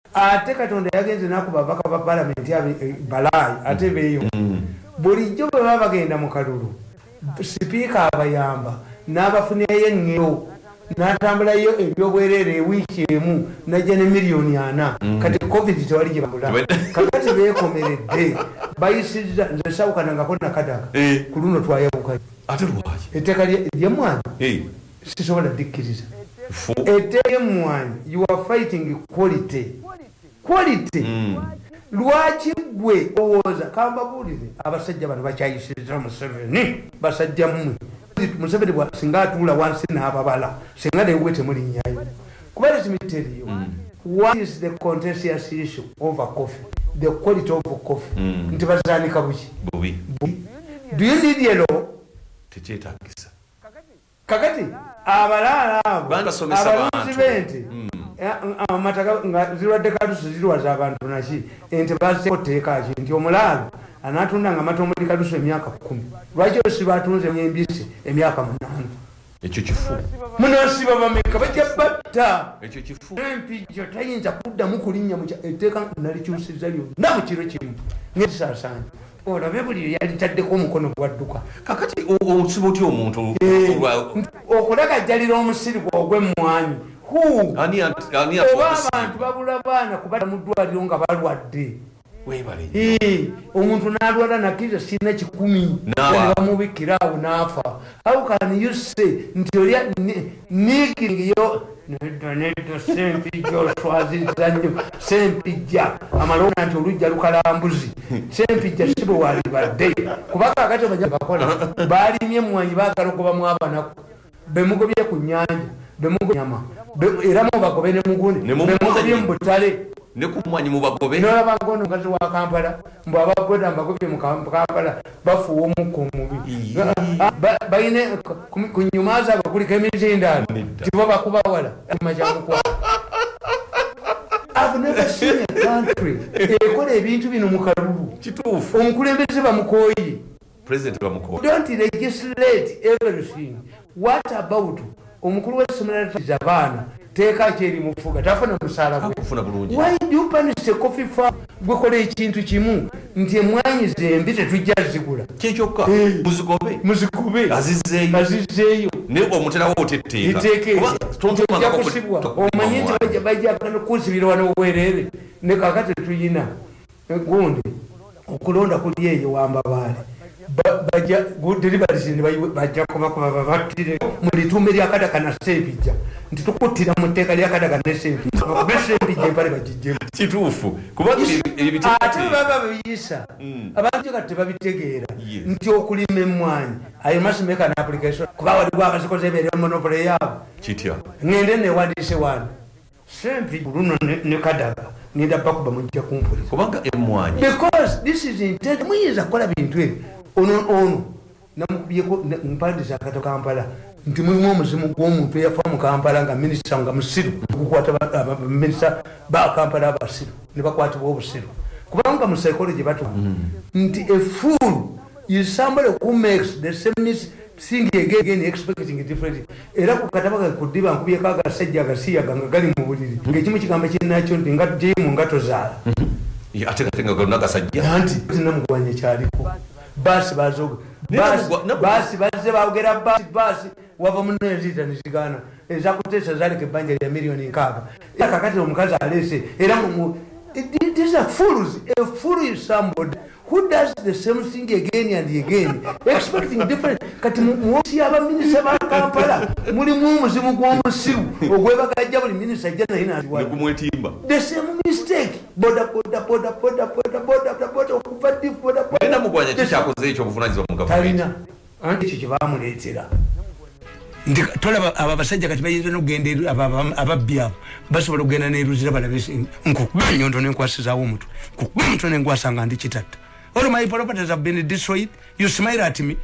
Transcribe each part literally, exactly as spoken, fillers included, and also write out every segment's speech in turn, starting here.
ate Katonda yagenze nakuba ababaka ba parliament yabe balayi ate beeyo bulijjo bwe baba bagenda mu kalulu sipiika abayamba n'abafuneyo engero n'atambulayo ebyobwerere ewiiki emu najja ne miliyoni ana kati covid tewali gye bambula kakati beekomeredde bayisizza nze sawukanangako nakadaga ku luno twayawukayo etteeka ly'emmwanyi sisobola dikkiriza etteeka ly'emmwanyi you are fighting quality quality lwaki gwe owooza kambabuulire abasajja bano bakyayisiriza Museveni basajja mmwe Museveni bwa singa atuula wansi n'ababala singa lewe temulinnyayo kuba let me tell you what is the contentious issue over coffee the quality of coffee nti bazaanika buki do you need yellow tekyetagisa kakati abalaala abo abalunzi b'ente amataka nga zirwadde kalusu zirwaza abantu naki ente bazeteeka ki nti omulaalo anatunda nga mata omuli kalusu emyaka kumi lwaki osiba atunze embisi emyaka munaana ekyo kifu munasiba bameka bajja batta ekyo kifu empijjo tayinza kuddamu kulinnya mu etteeka nalikyusiza lyonna mu kiro kimu ng'ekisaasaanya olabe buli yalitaddeko omukono gwadduka kakati omusiba otya omuntu okulagajjalira omusiri gw'ogw'emmwanyi oba abantu babula baana kubadda mu ddwaliro nga balwadde omuntu n'alwala nakkiriza sirina kikumi ne bamubikira awo n'afa how can you say nti olya niikiringiyo nedda nedda sempijja oswaziza nnyo sempijja amalonda nti olujja lukalambuzi sempijja si bwe walibadde kuba kakati bajja bakola baalimye emmwanyi baagala okubamu abanaku bemugobye ku nnyanja bemugobye nyama era mubagobe ne mugundi bemugobye mu butale ne kumwanyi mubagobe nolaba ngono mukazi wa Kampala mbu abagoda mbagobye mu Kampala bafuwa omukka omubi bayine ku nyuma zaabwe kuliko emizindaalo tibo bakubawala majamukwaa I've never seen a country ekola ebintu bino mu kalulu kituufu omukulembeze bamukoye president bamukoye don't legislate everything what about omukulu w'essomero atatiza abaana teeka kyeri mufuga tafuna musaala gwe why do you punish a coffee farm gwekola ekintu kimu nti emmwanyi zembi tetujja zigula kyekyokka muzigobe muzigobe azizzeeyo azizzeeyo naye omuterawo otetteeka omanyi nti bajja kusibira wano obwereere ne kakati tuyina gundi okulonda kuli eyo wambabaale bajja deliveries bajja kubakuba babattire mu litumbe lyakadaka na sempijja nti tukuttira mu tteeka lyakadaka ne sempijja bakube sempijja empale bagijjemu kituufu kuba ate baba babiyisa abantu kati tebabitegeera nti okulima emmwanyi I must make an application kuba waliwo abazikoze ebeera monopoly yaabo kitya ngende newandiise wano sempijja luno ne kadaga ngenda bakuba mujja kumpulira kubanga emmwanyi because this is intent muyinza kukola bintu ebyo ono ono namukubyeko mpandiza akato Kampala nti mulimu omuzimu gw'omuntu eyafa mu Kampala nga minisita nga musiru okukwata minisita ba Kampala abasiru ne bakwatibwa obusiru kubanga mu psychology batu nti a fool is somebody who makes the same thing again, again expecting different era ku kataba kudiba nkubyeko agasajja agasiyaga nga gali mu buliri ng'ekimu kigambo kinakyo nti nga jemu ngato zaala ate katenga gonna gasajja anti zinamugwanye kyaliko basi bazoga basi baze baogera basi basi wava munezita nizigana ezakutesa zalike banja ya milioni nkaaga kakati omukazi alese era mu these are fools a fool is somebody who does the same thing again and again expecting different kati muosi aba minister ba Kampala muli mu muzimu gw'omusiru ogwebagajja buli minister jana hina ne kumwetimba the same mistake boda boda boda boda boda boda boda okuvaddi boda boda nenda mugwanya kikyakoze ekyo obuvunanyizibwa mu gavumenti anti ekyo kyebamuleetera ndi tolaba aba basajja kati bayinza n'okugenda ababbi abo basobola okugenda n'eruzira balabe nkukuba ennyondo n'enkwasizaawo omutwe nkukuba omutwe n'enkwasanga ndi kitatta all my properties have been destroyed you smile at me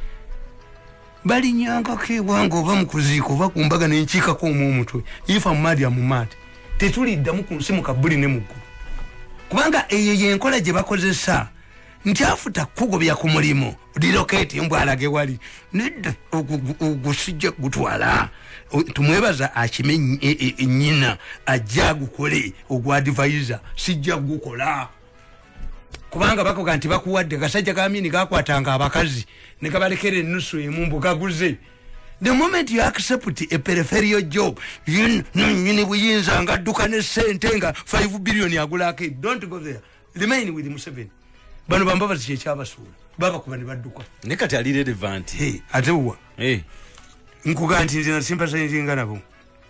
balinyangako ewange oba mukuziika oba kumbaga nenkiikako omu omutwe ifa mumadi amumadi tetuliddamu ku nsi mu kabuli ne muggulu kubanga eyo yenkola gye bakozesa njafuta kugobya ku mulimo relocate mbwalage wali nedda ogusijja gutwala tumwebaza akime nyina ajja gukole ogwa advisor sijja gukola kubanga bakoga nti bakuwadde kasajja kamini kakwatanga abakazi ne kabalekere nusu emumbu kaguze. The moment you accept a peripheral job, you know buyinza nga duka ne sente nga five billion yagulake, don't go there. Remain with Museveni. Bano bamba baziche cyabasura. Baba kubani baduka. Nekati ali relevant. Hey, atewa. Hey. Nkuga nti nzina sympathize nganabo.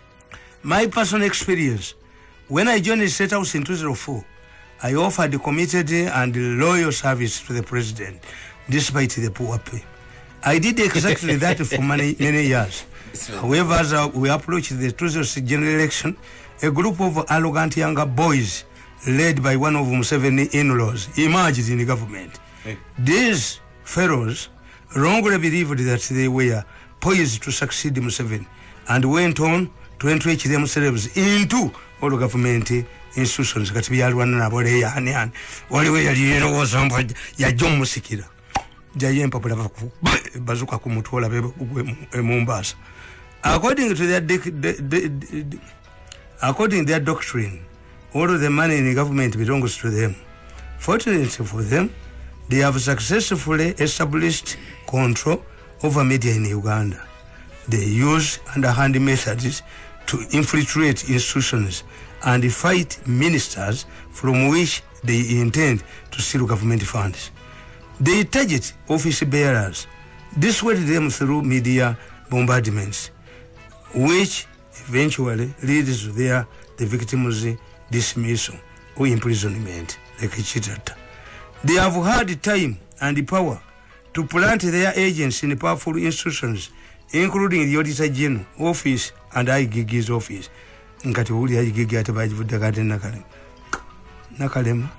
My personal experience, when I joined the State House in two thousand four, I offered committed and loyal service to the president despite the poor pay. I did exactly that for many, many years. However, as uh, we approached the two thousand six general election, a group of arrogant younger boys led by one of Museveni in-laws emerged in the government. Hey. These fellows wrongly believed that they were poised to succeed Museveni and went on to entrench themselves into all government institutions. Katibi yalwana na bole ya hani hani. Waliwe yaliyero wazamba ya jomu sikira. Jaye mpapula baku bazuka kumutwala bebe Mombasa. According to their de, de, de, de, de, according to their doctrine, all of the money in the government belongs to them. Fortunately for them, they have successfully established control over media in Uganda. They use underhand methods to infiltrate institutions and fight ministers from which they intend to steal government funds. They target office bearers, dissuade them through media bombardments, which eventually leads to their the victims' dismissal or imprisonment, like Chitata. They have had time and power to plant their agents in powerful institutions, including the Auditor General office and I G G's office. Nkati uli I G G atabajivuda kate nakalema. Nakalema.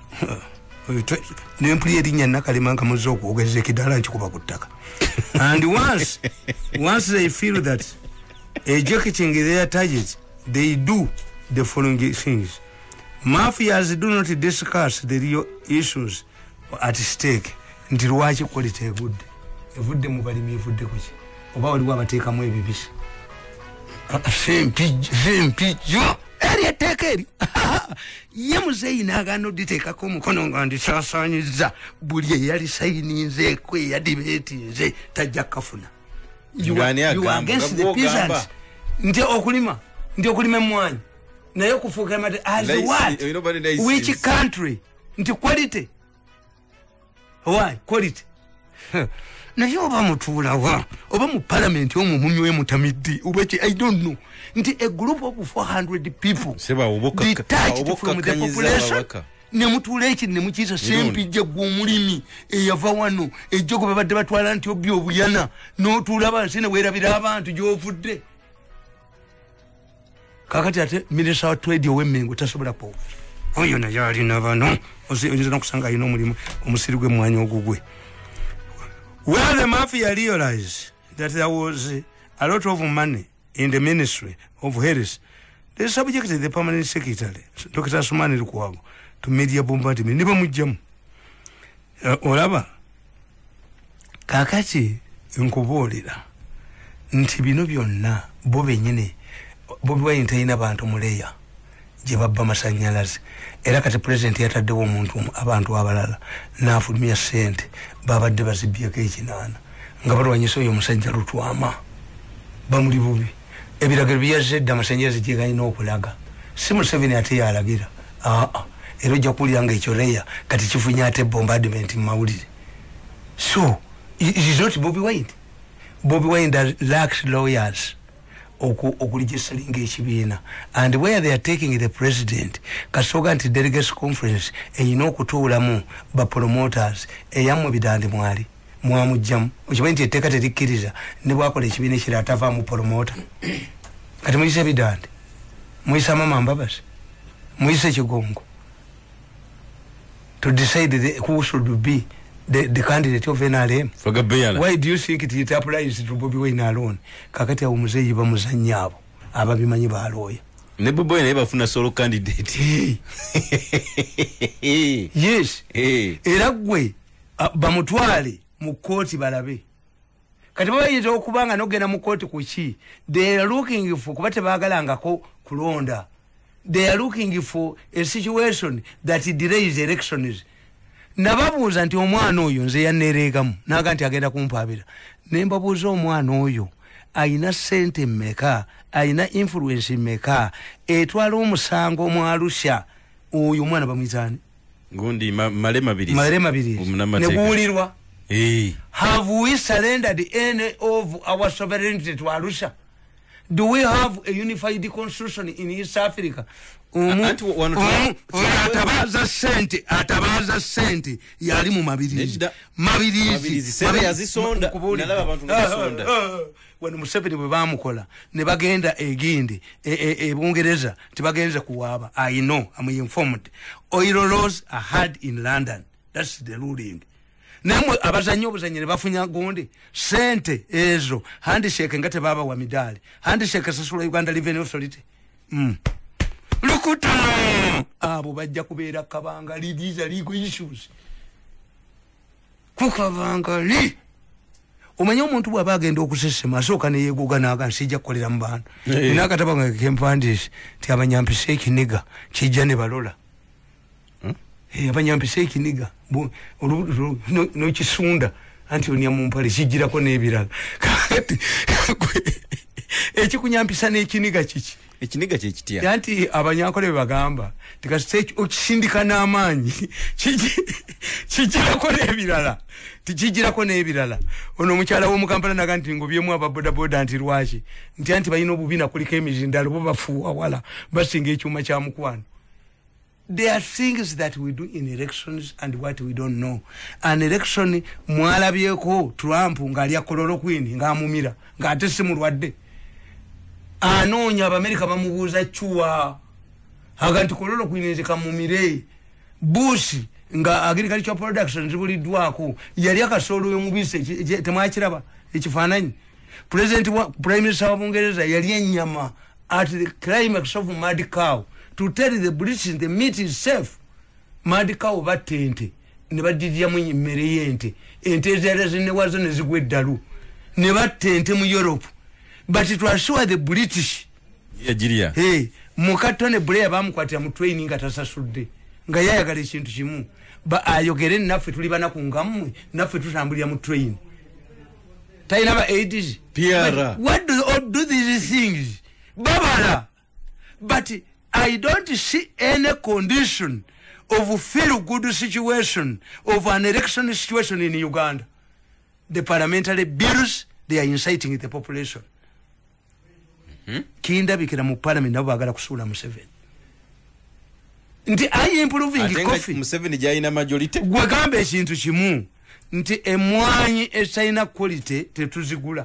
Nempuli erinya nakalema nka muzoko ogeze kidala nchikuba kutaka. And once once they feel that ejecting their targets, they do the following things. Mafias do not discuss the real issues at stake until wachi quality good. Evudde mubalimi evudde kuki. Oba wali wabateeka mu ebibisi. Simpi simpi jo. Eri tekeri. Yamuzeyi nagano diteka ko mukono ngandi sasanyiza buli yali sayininze kwe ya debate nze tajja kafuna. You are, you are against the peasants. Nti okulima, nti okulima mwanyi. Naye kufuka mate as nice, what? Nice which is. Country? Nti quality. Why? Quality. Naye oba mutula wa, oba mu parliament omu munywe mutamidi, ubechi I don't know. Nti a group of four hundred people seba oboka detached oboka from the population. Ne mutule echi ne mukiza sempi je gw'omulimi eyava wano ejjogo babadde batwala nti obi obuyana n'otula bansi ne weerabira abantu gy'ovudde. Kakati ate minister wa trade ow'emmengo tasobola po oyo naye alina bano oyinza n'okusanga alina omulimu omusiri gwe mwanya ogugwe. Where the mafia realized that there was a lot of money in the Ministry of Health, they subjected the permanent secretary, Doctor Sumani Lukwago, to media bombardment. Niba mujjamu. Uh, olaba. Kakati nkubuulira nti bino byonna bo bennyini Bobi Wine talina bantu muleya gye babba masannyalaze era kati president yataddewo omuntu abantu abalala n'afulumya ssente babadde bazibyeko ekinaana nga balwanyisa oyo omusajja Lutwama bamuli bubi ebiragiro byazedda amasannyalaze gye galina okulaga si Museveni ate yalagira aa era ojja kuwulira nga ekyo leya kati kifunye ate bombardment mu mawulire. So it is not Bobi Wine. Bobi Wine that lacks lawyers oku okuligisalinga ekibiina, and where they are taking the president kasoga nti delegates conference eyina okutuulamu ba promoters eyamwe bidande mwali mwamujjamu okimanyi nti etteeka terikkiriza ne bwakola ekibiina ekirala atavaamu promoter. Kati muyise bidande, muyise Mama Mbabazi, muyise Kigongo to decide the, who should be the, the candidate of N R M. Why do you think it, it applies to Bobi Wine alone? Kakati ya umuzeyi bamuzanya abo ababimanyi baloya ne Bobi Wine bafuna solo candidate. Yes. Hey. Era gwe bamutwale mu kooti balabe kati bayinza okubanga nogenda mu kooti kuki they are looking for kuba tebaagalangako kulonda they are looking for a situation that delays elections nababuuza nti omwana oyo nze yannereegamu naga nti agenda kumpaabira nembabuuza omwana oyo ayina sente mmeka ayina influence mmeka etwala omusango mu Arusha oyo omwana bamwitaani gundi ma, male mabirizi male mabirizi neguwulirwa hey. Have we surrendered any of our sovereignty to Arusha? Do we have a unified constitution in East Africa? Atabaza sente atabaza sente yali mu mabirizi mabirizi sente yazisonda nalaba abantu nabasonda when Museveni bwe bamukola ne bagenda egindi e Bungereza tibagenze kuwaba. I know, I'm informed. Oil laws are hard in London. That's the ruling. Namwe abazanyo obuzanyo ne bafunya gonde sente ezo handshake ngate baba wa midali handshake sasula Uganda Revenue Authority mm lukuta abo bajja kubeera kabanga lidiza legal issues kukabanga li omanyo omuntu bwaba agenda okusesema asooka ne yeegoga naaga nsijja kukolera mu bantu nakataba kempandisi ti abanyampise ekiniga kijja ne balola eh abanyampise ekiniga no kisunda anti onya mu mpale kijirako n'ebirala kati ekikunyampisa n'ekiniga kiki ekiniga kye kitya yanti abanyankole bagamba tikase okisindika n'amaanyi kijirako n'ebirala tikijirako n'ebirala ono omukyala w'omukampala naga nti ngobyemu ababoda boda nti lwaki nti anti bayina obubina kuliko emizindalo bo bafuwa wala basinga ekyuma kya mukwano. There are things that we do in elections and what we don't know. An election mwalabyeko Trump ngalya chloroquine ngamumira ngate simulwadde anoonya Abamerika bamubuuza chuwa haganti chloroquine zikamumire Bush nga agricultural production zibuliddwako yali akasolo yomubise temwakiraba ekifaananyi president wa prime minister wa Bungereza yali ennyama at the climax of mad cow to tell the British the meat is safe. Mad cow batente ne badijja mu mmere yente ente zere ne wazo ne zigwe dalu ne batente mu Europe but it was sure the British yajiria hey mukatone Blair bamukwatira mu training atasasudde nga yayagala ekintu kimu ba ayogere naffe tuli bana kungamwe naffe tutambulira mu train taina ba eighties piara what do all do these things babala but I don't see any condition of a feel good situation of an election situation in Uganda. The parliamentary bills, they are inciting the population. Mm-hmm. Kinda bikira mu parliament nabo bagala kusula Museveni. Nti ayi improving coffee. Museveni jaina majority. Gwe gambe ekintu kimu. Nti emwanyi esaina quality tetuzigula.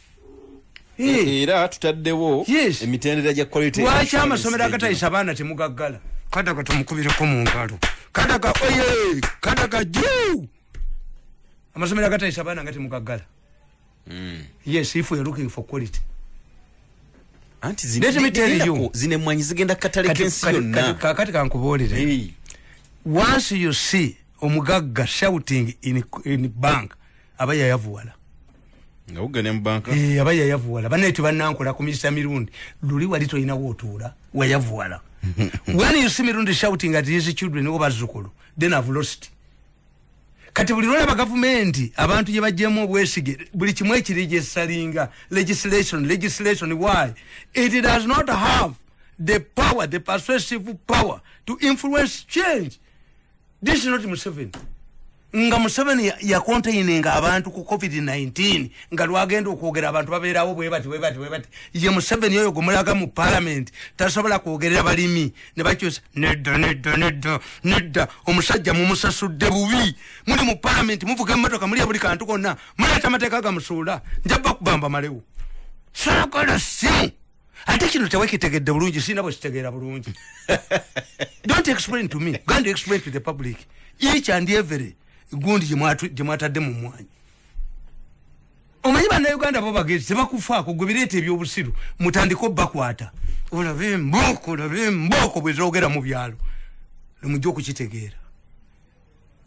Era tutaddewo yes. emitendera gya quality lwaki amasomero agatayisa abaana temugaggala kadaga tumukubireko mu ngalo kadaga oye kadaga juu amasomero agatayisa abaana nga temugaggala mm. Yes, if we are looking for quality anti zine zine mwanyi zigenda katale kensi yonna kakati kankubolere hey. Once you see omugagga shouting in, in bank abaya yavuwala nga ugane mbanka eh abaya yavuwala banetu banankola ku Mister Mirundi luli wali toyina wotuula wayavuwala when you see Mirundi shouting at his children over zukulu then I've lost kati buli lwa government abantu je bajjemu obwesige buli kimwe kirije salinga legislation legislation why it does not have the power the persuasive power to influence change. This is not Museveni. Nga Museveni ya containinga abantu ku COVID nineteen nga lwagenda okwogera abantu babeerawo bwe bati bwe bati bwe bati ye Museveni yoyo gomulaga mu parliament tasobola kwogerera balimi ne bakyusa nedda nedda nedda nedda omusajja mu musasudde bubi muli mu parliament muvuga emmotoka muli buli kantu konna muleta amateeka ga musuula njabba kubamba malewo sakola simu ate kino tewekitegedde bulungi sina bwe kitegeera bulungi. Don't explain to me, go and explain to the public each and every gundi jemwatadde mu mwanyi. Omanyi bana Uganda bo bagezi tebakufaako gwe bireeta ebyobusiru mutandiko bakwata olabe mboko olabe mboko bwe zogera mu byalo nemujja okukitegeera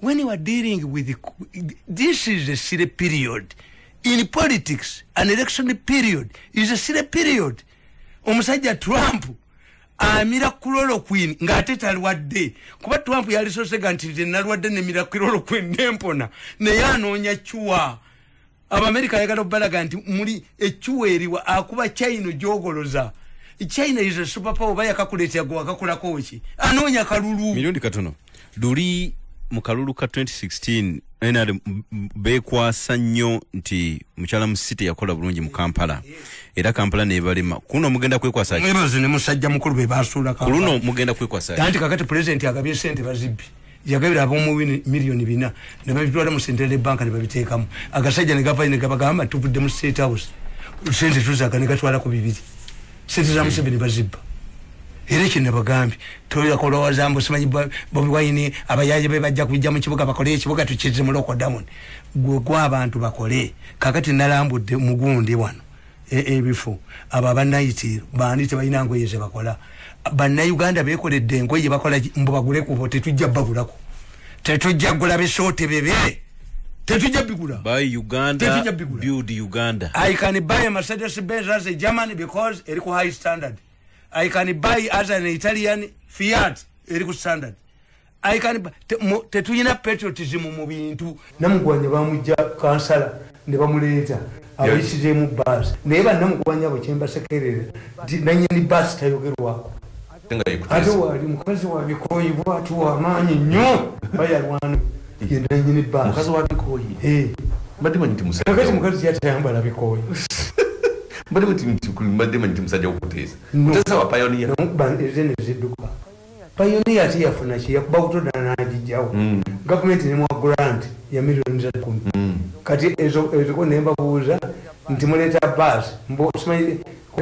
when you are dealing with the, this is a silly period in politics. An election period is a silly period. Omusajja Trump amira chloroquine ngate talwadde kuba Trump yali sosega nti nalwadde ne mira chloroquine nempona ne yanoonya chuwa aba America yagala balaga nti muri echuwa eriwa akuba China jogoloza. China is a superpower baya kakuletea gwa kakula kochi anoonya kalulu milioni katono duli mu kalulu ka twenty sixteen ena bekwasa nnyo nti mukyala mu city yakola bulungi mu Kampala era Kampala ne balima kuno mugenda kwekwasa mwebaze ne musajja mukulu be basula Kampala kuno mugenda kwekwasa tanti kakati president agabye sente bazibbi yagabira abomu milioni bina ne babitwala mu Central Bank ne babiteekamu agasajja ne gava ne gabagamba tuvudde mu State House sente tuzaga ne gatwala ku bibiri sente za Museveni bazibba era kino bagambi toya kolowa zambo simanyi Bobi Wine abayaje be bajja kujja mu kibuga bakole ekibuga tukize mu loko Diamond gwe kwa abantu bakole kakati nalambudde mugundi wano ebifo aba banayitiro bandite bayina ngo yeze bakola banna Uganda bekoledde ngo ye bakola mbo bagule ku vote tujja bagulako tetujja gula bisote bebe tetujja bigula buy Uganda build Uganda. I can buy a Mercedes Benz as a German because it is high standard. I can buy as an Italian Fiat eriku standard. I can tetuyina patriotism mu bintu namugwanya bamujja kansala ne bamuleta abishije mu bus neba namugwanya bo chemba sekerere nanye ni bus tayogerwako tenga yikuteza ate wali mukazi wa bikoyi bwatu wa manyi nnyo bayalwana yenanye ni bus mukazi wa bikoyi eh badima nti musajja mukazi mukazi yatayamba na bikoyi badima nti badima nti musajja okuteza mutesa wa pioneer no banzene ziduka pioneer ati yafuna ki yakuba kutoda najijawo mm. Government ne mu grant ya milioni za kumi mm. Kati ezo ezo nemba buuza nti muleta bus mbo simanyi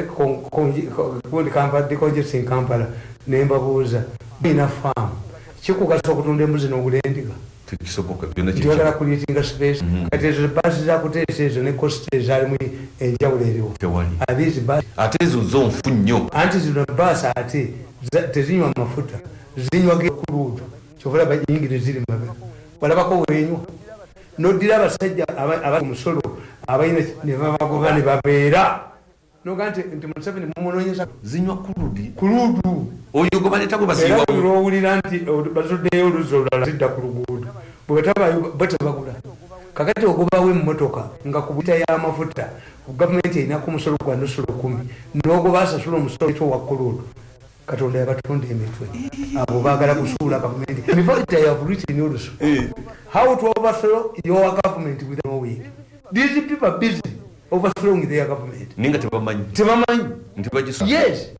konji Kampala dikoje sin Kampala nemba buuza bina farm kikugaso kutunda embuzi n'obulendiga tukisoboka byonna kiki njagala creating space mm -hmm. Kati ezo bus za kutesa ezo ne cost ezali mu enjawulo eriwo abizi bus ate ezo zo nfu nnyo anti zino bus ate tezinywa mafuta zinywa gekuludu chovola banyingire ziri mabe walabako wenywa nodira abasajja aba musolo abayina ne babagoba ne babera no gante nti Museveni mumunonyeza zinywa kuludi kuludu oyo go baleta go basiwa ro ulira nti bazudde oluzola zidda kulugudu bwetaba bata bagula kakati ogoba we mmotoka nga kubuta ya mafuta government ina ku musolo kwa nusulu kumi nogo basa sulo musolo to wakuludu katonda yabatonda emitwe abo bagala kusula government before they have written notice how to overthrow your government with no week these people are busy overthrowing their government ninga tebamanyi tebamanyi nti bajisu yes